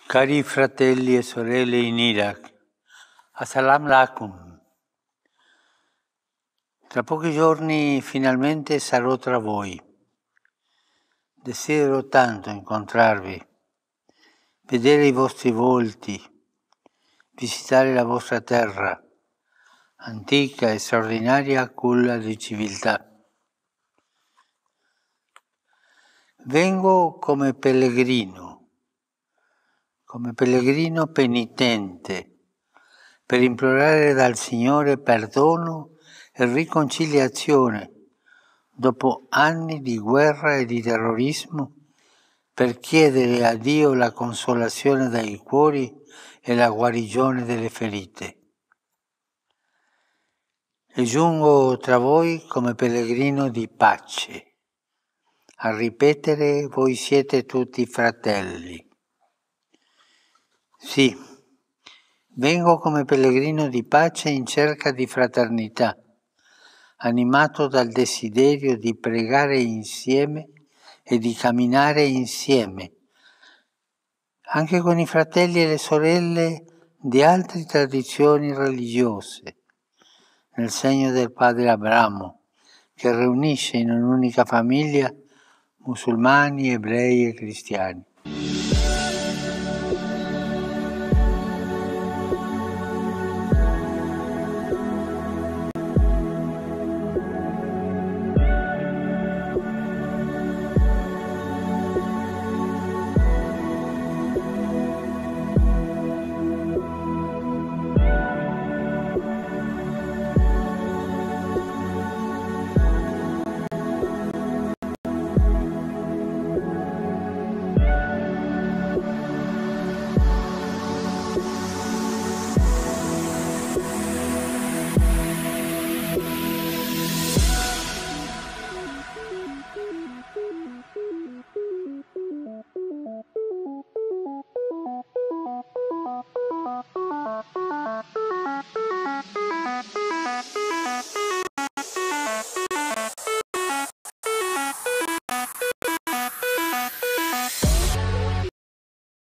Cari fratelli e sorelle in Iraq, Assalamu alaikum. Tra pochi giorni finalmente sarò tra voi. Desidero tanto incontrarvi, vedere i vostri volti, visitare la vostra terra, antica e straordinaria culla di civiltà. Vengo come pellegrino penitente, per implorare dal Signore perdono e riconciliazione dopo anni di guerra e di terrorismo, per chiedere a Dio la consolazione dai cuori e la guarigione delle ferite. E giungo tra voi come pellegrino di pace, a ripetere: voi siete tutti fratelli. Sì, vengo come pellegrino di pace in cerca di fraternità, animato dal desiderio di pregare insieme e di camminare insieme, anche con i fratelli e le sorelle di altre tradizioni religiose, nel segno del padre Abramo, che riunisce in un'unica famiglia musulmani, ebrei e cristiani.